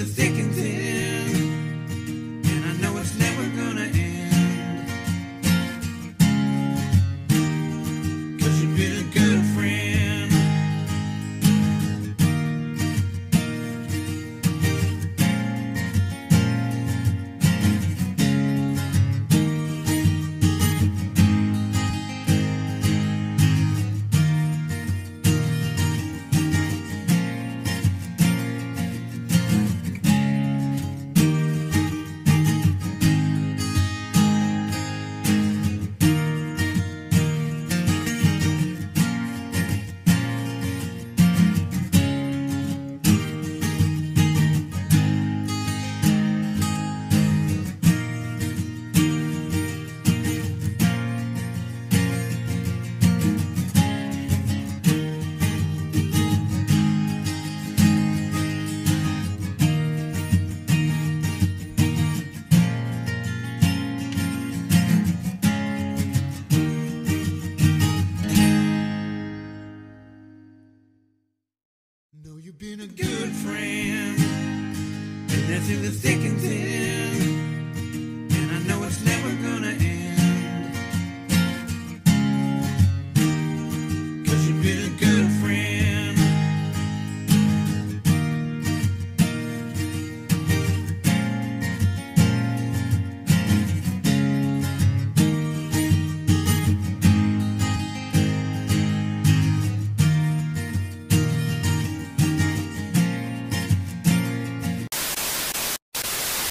that's thick and thin, and I know it's never gonna end. 'Cause you've been a good friend. No, you've been a good friend, and that's in the thick and thin, and I know it's never gonna